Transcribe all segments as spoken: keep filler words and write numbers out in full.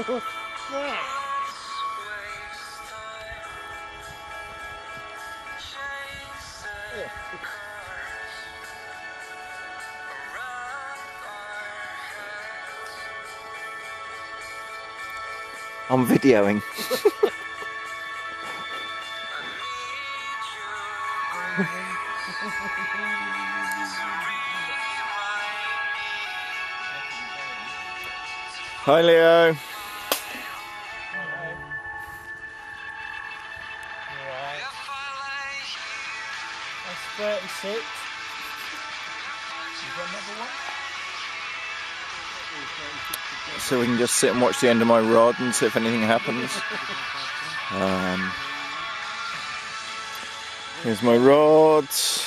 Yeah. I'm videoing. Hi Leo. That's thirty-six. You got another one? So we can just sit and watch the end of my rod and see if anything happens. Um, here's my rod.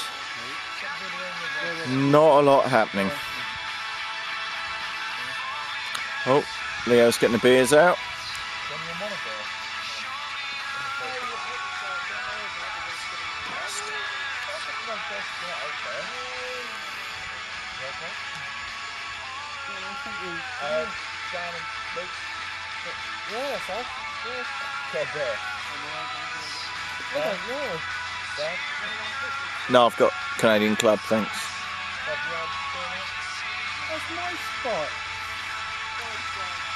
Not a lot happening. Oh, Leo's getting the beers out. Uh, down and Luke. Yeah, that's us. Yeah. Ted there. I don't know. Dad? No, I've got Canadian Club, thanks. That's my spot.